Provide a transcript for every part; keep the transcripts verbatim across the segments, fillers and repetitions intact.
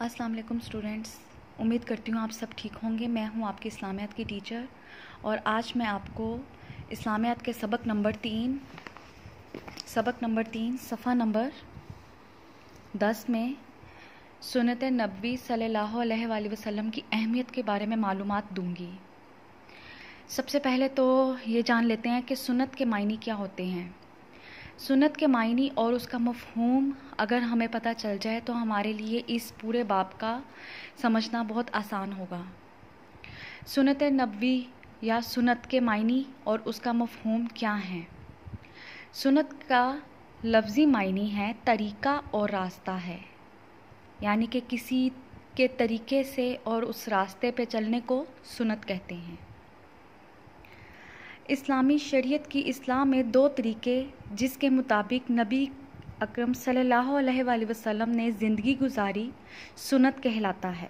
अस्सलाम वालेकुम स्टूडेंट्स, उम्मीद करती हूँ आप सब ठीक होंगे। मैं हूँ आपकी इस्लामियात की टीचर और आज मैं आपको इस्लामियात के सबक नंबर तीन सबक नंबर तीन सफ़ा नंबर दस में सुन्नत नबी सल्लल्लाहु अलैहि वसल्लम की अहमियत के बारे में मालूमात दूंगी। सबसे पहले तो ये जान लेते हैं कि सुन्नत के मायने क्या होते हैं। सुन्नत के मायने और उसका मफ़हूम अगर हमें पता चल जाए तो हमारे लिए इस पूरे बाब का समझना बहुत आसान होगा। सुन्नत नबवी या सुन्नत के मायने और उसका मफ़हूम क्या है। सुन्नत का लफ्ज़ी मायने है तरीक़ा और रास्ता है, यानी कि किसी के तरीक़े से और उस रास्ते पे चलने को सुन्नत कहते हैं। इस्लामी शरीयत की इस्लाह में दो तरीक़े जिसके मुताबिक नबी अकरम सल्लल्लाहु अलैहि वसल्लम ने ज़िंदगी गुजारी सुन्नत कहलाता है।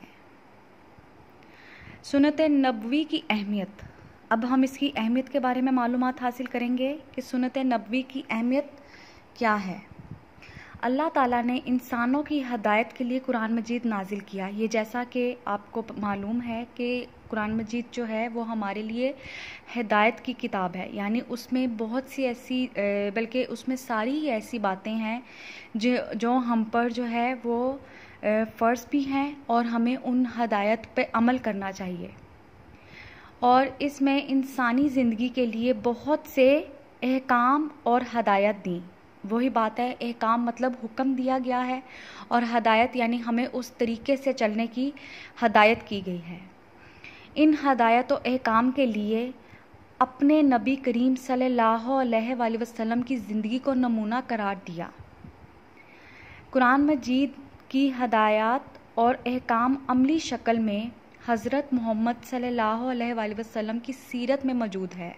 सुन्नत नबवी की अहमियत। अब हम इसकी अहमियत के बारे में मालूमात हासिल करेंगे कि सुन्नत नबवी की अहमियत क्या है। अल्लाह ताला ने इंसानों की हदायत के लिए कुरान मजीद नाजिल किया। ये जैसा कि आपको मालूम है कि कुरान मजीद जो है वो हमारे लिए हिदायत की किताब है, यानी उसमें बहुत सी ऐसी बल्कि उसमें सारी ही ऐसी बातें हैं जो जो हम पर जो है वो फ़र्ज़ भी हैं और हमें उन हदायत पे अमल करना चाहिए। और इसमें इंसानी ज़िंदगी के लिए बहुत से अहकाम और हदायत दी। वही बात है, अहकाम मतलब हुक्म दिया गया है और हदायत यानी हमें उस तरीके से चलने की हदायत की गई है। इन हदायत और अहकाम के लिए अपने नबी करीम सल्लल्लाहु अलैहि वसल्लम की ज़िंदगी को नमूना करार दिया। कुरान मजीद की हदायत और अहकाम अमली शक्ल में हज़रत मोहम्मद सल्लल्लाहु अलैहि वसल्लम की सीरत में मौजूद है।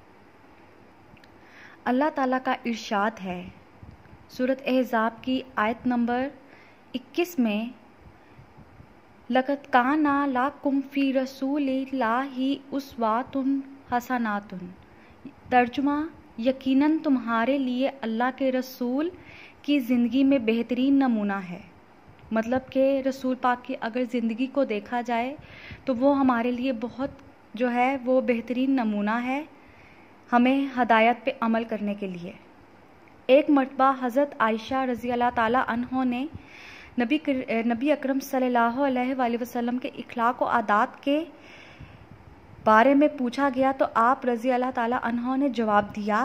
अल्लाह ताला का इरशाद है सूरत अहज़ाब की आयत नंबर इक्कीस में, लक़द काना लकुम फ़ी रसूलिल्लाहि उस्वतुन हसनातुन। तर्जुमा, यकीनन तुम्हारे लिए अल्लाह के रसूल की ज़िंदगी में बेहतरीन नमूना है। मतलब कि रसूल पाक की अगर ज़िंदगी को देखा जाए तो वो हमारे लिए बहुत जो है वो बेहतरीन नमूना है हमें हदायत पे अमल करने के लिए। एक मरतबा हज़रत आयशा रज़ी अल्लाह ताला अन्हा ने नबी नबी अकरम सल्लल्लाहु अलैहि वसल्लम के इखलाक और आदात के बारे में पूछा गया तो आप रज़ी अल्लाह ताला अन्हा ने जवाब दिया,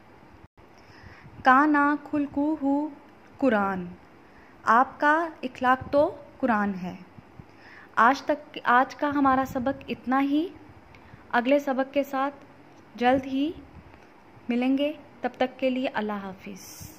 काना खुल्कुहु कुरान। आपका इखलाक तो कुरान है। आज तक आज का हमारा सबक इतना ही। अगले सबक के साथ जल्द ही मिलेंगे, तब तक के लिए अल्लाह हाफिज़।